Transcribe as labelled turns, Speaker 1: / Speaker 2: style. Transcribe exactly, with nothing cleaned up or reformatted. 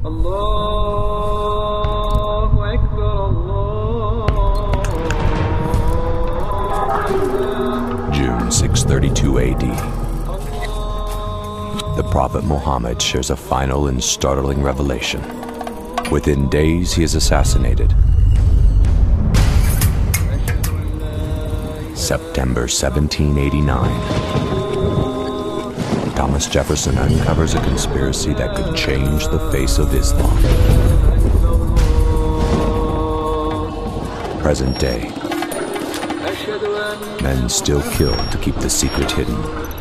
Speaker 1: Allahu Akbar, Allah.
Speaker 2: June six thirty-two A D. The Prophet Muhammad shares a final and startling revelation. Within days, he is assassinated. September seventeen eighty-nine. Thomas Jefferson uncovers a conspiracy that could change the face of Islam. Present day. Men still killed to keep the secret hidden.